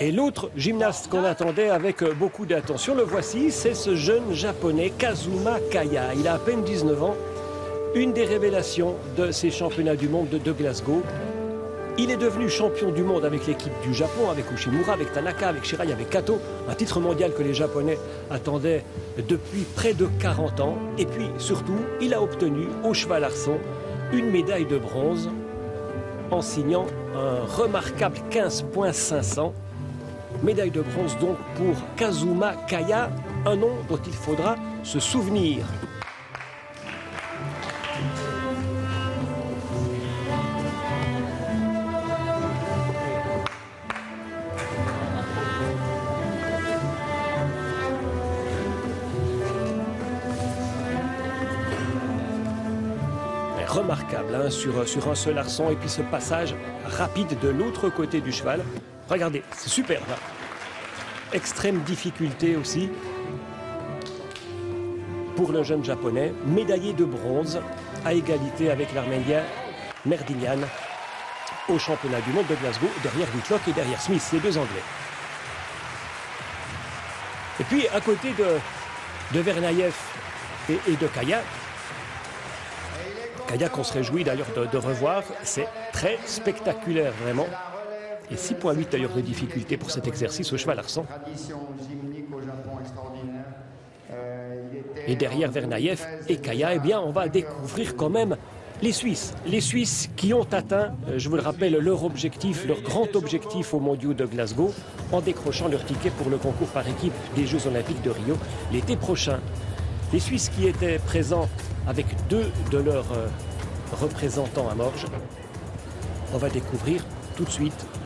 Et l'autre gymnaste qu'on attendait avec beaucoup d'attention, le voici, c'est ce jeune japonais Kazuma Kaya. Il a à peine 19 ans, une des révélations de ces championnats du monde de Glasgow. Il est devenu champion du monde avec l'équipe du Japon, avec Ushimura, avec Tanaka, avec Shirai, avec Kato. Un titre mondial que les Japonais attendaient depuis près de 40 ans. Et puis surtout, il a obtenu au cheval arçon une médaille de bronze en signant un remarquable 15,500. Médaille de bronze donc pour Kazuma Kaya, un nom dont il faudra se souvenir. Remarquable hein, sur un seul arçon et puis ce passage rapide de l'autre côté du cheval. Regardez, c'est superbe. Extrême difficulté aussi pour le jeune japonais, médaillé de bronze à égalité avec l'Arménien Merdinyan au championnat du monde de Glasgow, derrière Whitlock et derrière Smith, les deux Anglais. Et puis à côté de Vernayev et de Kaya, qu'on se réjouit d'ailleurs de revoir, c'est très spectaculaire vraiment. Et 6,8 d'ailleurs de difficulté pour cet exercice au cheval arçon. Et derrière Vernayev et Kaya, eh bien, on va découvrir quand même les Suisses. Les Suisses qui ont atteint, je vous le rappelle, leur objectif, leur grand objectif aux mondiaux de Glasgow, en décrochant leur ticket pour le concours par équipe des Jeux Olympiques de Rio l'été prochain. Les Suisses qui étaient présents avec deux de leurs représentants à Morges. On va découvrir tout de suite